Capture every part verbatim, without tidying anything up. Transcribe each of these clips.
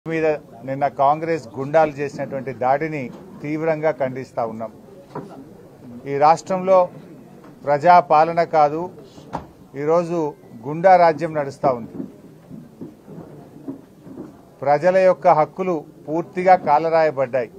మీద నిన్న కాంగ్రెస్ గుండాలు చేసినటువంటి దాడిని తీవ్రంగా ఖండిస్తా ఉన్నాం. ఈ రాష్ట్రంలో ప్రజా పాలన కాదు, ఈరోజు గుండా రాజ్యం నడుస్తూ ఉంది. ప్రజల యొక్క హక్కులు పూర్తిగా కాలరాయబడ్డాయి.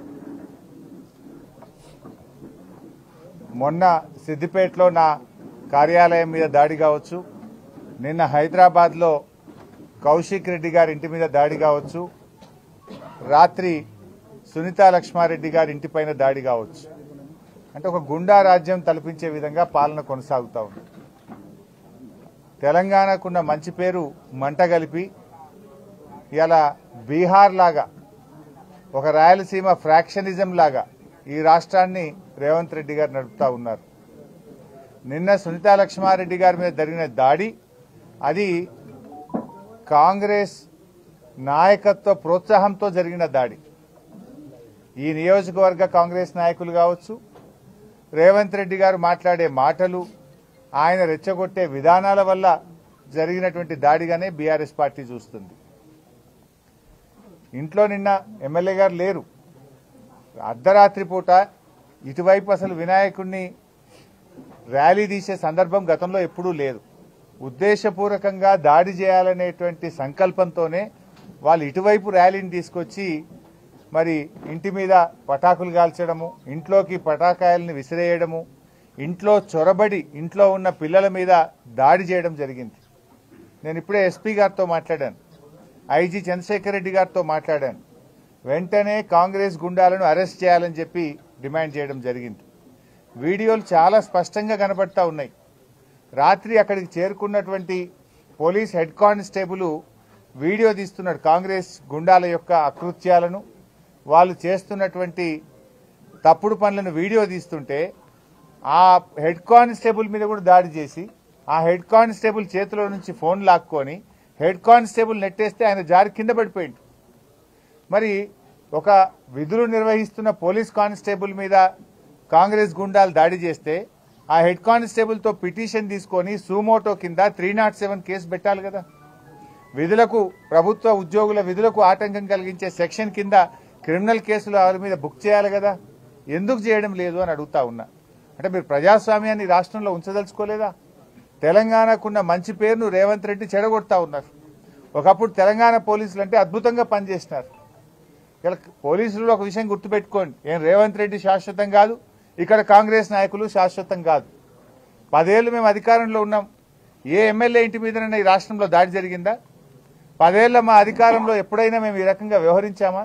మొన్న సిద్దిపేటలో నా కార్యాలయం మీద దాడి కావచ్చు, నిన్న హైదరాబాద్లో కౌశిక్ రెడ్డి గారి ఇంటి మీద దాడి కావచ్చు, రాత్రి సునీతా లక్ష్మారెడ్డి గారి ఇంటిపైన దాడి కావచ్చు. అంటే ఒక గుండా రాజ్యం తలపించే విధంగా పాలన కొనసాగుతూ ఉంది. తెలంగాణకున్న మంచి పేరు మంటగలిపి ఇలా బీహార్ లాగా, ఒక రాయలసీమ ఫ్రాక్షనిజం లాగా ఈ రాష్ట్రాన్ని రేవంత్ రెడ్డి గారు నడుపుతా ఉన్నారు. నిన్న సునీతా లక్ష్మారెడ్డి గారి మీద జరిగిన దాడి అది కాంగ్రెస్ నాయకత్వ ప్రోత్సాహంతో జరిగిన దాడి. ఈ నియోజకవర్గ కాంగ్రెస్ నాయకులు కావచ్చు, రేవంత్ రెడ్డి గారు మాట్లాడే మాటలు, ఆయన రెచ్చగొట్టే విధానాల వల్ల జరిగినటువంటి దాడిగానే బీఆర్ఎస్ పార్టీ చూస్తుంది. ఇంట్లో నిన్న ఎమ్మెల్యే గారు లేరు. అర్ధరాత్రి పూట ఇటువైపు అసలు వినాయకుడిని ర్యాలీ తీసే సందర్భం గతంలో ఎప్పుడూ లేదు. ఉద్దేశపూర్వకంగా దాడి చేయాలనేటువంటి సంకల్పంతోనే వాళ్ళు ఇటువైపు ర్యాలీని తీసుకొచ్చి మరి ఇంటి మీద పటాకులు కాల్చడము, ఇంట్లోకి పటాకాయల్ని విసిరేయడము, ఇంట్లో చొరబడి ఇంట్లో ఉన్న పిల్లల మీద దాడి చేయడం జరిగింది. నేను ఇప్పుడే ఎస్పీ గారితో మాట్లాడాను, ఐజీ చంద్రశేఖర్ రెడ్డి గారితో మాట్లాడాను. వెంటనే కాంగ్రెస్ గుండాలను అరెస్ట్ చేయాలని చెప్పి డిమాండ్ చేయడం జరిగింది. వీడియోలు చాలా స్పష్టంగా కనబడతా ఉన్నాయి. రాత్రి అక్కడికి చేరుకున్నటువంటి పోలీస్ హెడ్ కానిస్టేబుల్ వీడియో తీస్తున్నాడు కాంగ్రెస్ గుండాల యొక్క అకృత్యాలను, వాళ్ళు చేస్తున్నటువంటి తప్పుడు పనులను వీడియో తీస్తుంటే ఆ హెడ్ కానిస్టేబుల్ మీద కూడా దాడి చేసి ఆ హెడ్ కానిస్టేబుల్ చేతిలో నుంచి ఫోన్ లాక్కొని హెడ్ కానిస్టేబుల్ నెట్టేస్తే ఆయన జారి కింద పడిపోయింది. మరి ఒక విధులు నిర్వహిస్తున్న పోలీస్ కానిస్టేబుల్ మీద కాంగ్రెస్ గుండాలు దాడి చేస్తే ఆ హెడ్ కానిస్టేబుల్తో పిటిషన్ తీసుకొని సూమోటో కింద త్రీ నాట్ సెవెన్ కేసు పెట్టాలి కదా. విధులకు, ప్రభుత్వ ఉద్యోగుల విధులకు ఆటంకం కలిగించే సెక్షన్ కింద క్రిమినల్ కేసులు వారి మీద బుక్ చేయాలి కదా. ఎందుకు చేయడం లేదు అని అడుగుతా ఉన్నా. అంటే మీరు ప్రజాస్వామ్యాన్ని రాష్ట్రంలో ఉంచదలుచుకోలేదా? తెలంగాణకున్న మంచి పేరును రేవంత్ రెడ్డి చెడగొడతా ఉన్నారు. ఒకప్పుడు తెలంగాణ పోలీసులు అంటే అద్భుతంగా పనిచేసినారు. ఇలా పోలీసులు ఒక విషయం గుర్తుపెట్టుకోండి, ఏం రేవంత్ రెడ్డి శాశ్వతం కాదు, ఇక్కడ కాంగ్రెస్ నాయకులు శాశ్వతం కాదు. పదేళ్లు మేము అధికారంలో ఉన్నాం. ఏ ఎమ్మెల్యే ఇంటి మీదనైనా ఈ రాష్ట్రంలో దాడి జరిగిందా? పదేళ్ల మా అధికారంలో ఎప్పుడైనా మేము ఈ రకంగా వ్యవహరించామా?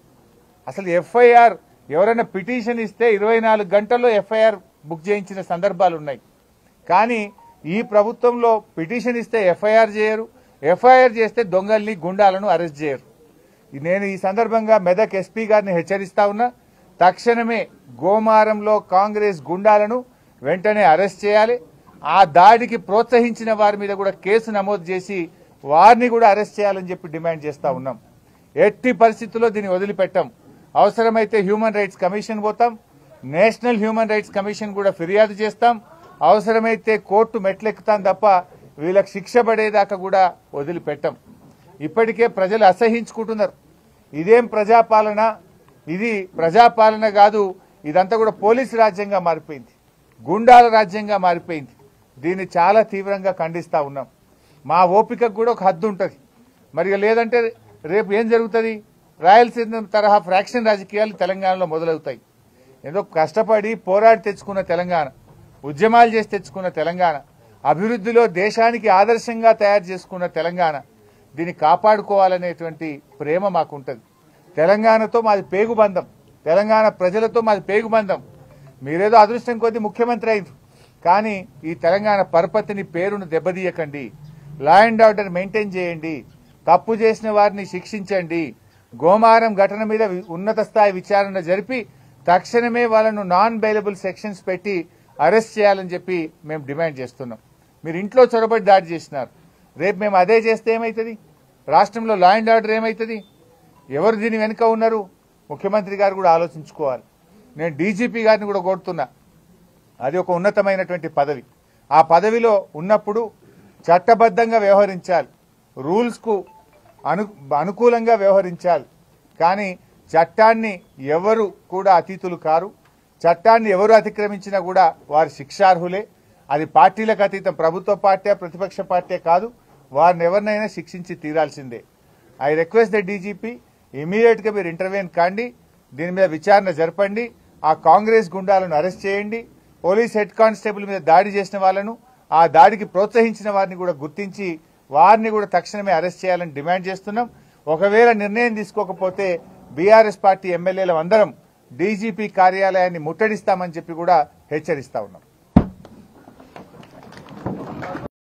అసలు ఎఫ్ఐఆర్ ఎవరైనా పిటిషన్ ఇస్తే ఇరవై నాలుగు గంటల్లో ఎఫ్ఐఆర్ బుక్ చేయించిన సందర్భాలు ఉన్నాయి. కానీ ఈ ప్రభుత్వంలో పిటిషన్ ఇస్తే ఎఫ్ఐఆర్ చేయరు, ఎఫ్ఐఆర్ చేస్తే దొంగల్ని గుండాలను అరెస్ట్ చేయరు. నేను ఈ సందర్భంగా మెదక్ ఎస్పీ గారిని హెచ్చరిస్తా ఉన్నా, తక్షణమే గోమారంలో కాంగ్రెస్ గుండాలను వెంటనే అరెస్ట్ చేయాలి. ఆ దాడికి ప్రోత్సహించిన వారి మీద కూడా కేసు నమోదు చేసి వారిని కూడా అరెస్ట్ చేయాలని చెప్పి డిమాండ్ చేస్తా ఉన్నాం. ఎట్టి పరిస్థితుల్లో దీన్ని వదిలిపెట్టాం. అవసరమైతే హ్యూమన్ రైట్స్ కమిషన్ పోతాం, నేషనల్ హ్యూమన్ రైట్స్ కమిషన్ కూడా ఫిర్యాదు చేస్తాం, అవసరమైతే కోర్టు మెట్లెక్కుతాం తప్ప వీళ్ళకి శిక్ష పడేదాకా కూడా వదిలిపెట్టాం. ఇప్పటికే ప్రజలు అసహించుకుంటున్నారు. ఇదేం ప్రజాపాలన, ఇది ప్రజాపాలన కాదు, ఇదంతా కూడా పోలీసు రాజ్యంగా మారిపోయింది, గుండాల రాజ్యంగా మారిపోయింది. దీన్ని చాలా తీవ్రంగా ఖండిస్తా ఉన్నాం. మా ఓపికకు కూడా ఒక హద్దు ఉంటుంది. మరి లేదంటే రేపు ఏం జరుగుతుంది? రాయలసీమ తరహా ఫ్రాక్షన్ రాజకీయాలు తెలంగాణలో మొదలవుతాయి. ఏదో కష్టపడి పోరాడి తెచ్చుకున్న తెలంగాణ, ఉద్యమాలు చేసి తెచ్చుకున్న తెలంగాణ, అభివృద్ధిలో దేశానికి ఆదర్శంగా తయారు చేసుకున్న తెలంగాణ, దీన్ని కాపాడుకోవాలనేటువంటి ప్రేమ మాకుంటుంది. తెలంగాణతో మాది పేగుబంధం, తెలంగాణ ప్రజలతో మాది పేగుబంధం. మీరేదో అదృష్టం కొద్దీ ముఖ్యమంత్రి అయింది, కానీ ఈ తెలంగాణ పరపతిని, పేరును దెబ్బతీయకండి. లా అండ్ ఆర్డర్ మెయింటైన్ చేయండి, తప్పు చేసిన వారిని శిక్షించండి. గోమారం ఘటన మీద ఉన్నత స్థాయి విచారణ జరిపి తక్షణమే వాళ్ళను నాన్ బెయిలబుల్ సెక్షన్స్ పెట్టి అరెస్ట్ చేయాలని చెప్పి మేము డిమాండ్ చేస్తున్నాం. మీరు ఇంట్లో చొరబడి దాడి చేసినారు, రేపు మేము అదే చేస్తే ఏమవుతుంది? రాష్ట్రంలో లా అండ్ ఆర్డర్ ఏమవుతుంది? ఎవరు దీని వెనుక ఉన్నారు? ముఖ్యమంత్రి గారు కూడా ఆలోచించుకోవాలి. నేను డీజీపీ గారిని కూడా కోరుతున్నా, అది ఒక ఉన్నతమైనటువంటి పదవి. ఆ పదవిలో ఉన్నప్పుడు చట్టబద్ధంగా వ్యవహరించాలి, రూల్స్ కు అను అనుకూలంగా వ్యవహరించాలి. కానీ చట్టాన్ని ఎవరు కూడా అతీతులు కారు. చట్టాన్ని ఎవరు అతిక్రమించినా కూడా వారు శిక్షార్హులే. అది పార్టీలకు అతీతం, ప్రభుత్వ పార్టీ ప్రతిపక్ష పార్టీ కాదు, వారిని ఎవరినైనా శిక్షించి తీరాల్సిందే. I request the DGP immediate గా మీరు ఇంటర్వ్యూన్ కాండి, దీని మీద విచారణ జరపండి, ఆ కాంగ్రెస్ గుండాలను అరెస్ట్ చేయండి, పోలీస్ హెడ్ కానిస్టేబుల్ మీద దాడి చేసిన వాళ్ళను, ఆ దాడికి ప్రోత్సహించిన వారిని కూడా గుర్తించి వారిని కూడా తక్షణమే అరెస్ట్ చేయాలని డిమాండ్ చేస్తున్నాం. ఒకవేళ నిర్ణయం తీసుకోకపోతే బీఆర్ఎస్ పార్టీ ఎమ్మెల్యేలు అందరం డీజీపీ కార్యాలయాన్ని ముట్టడిస్తామని చెప్పి కూడా హెచ్చరిస్తా ఉన్నాం.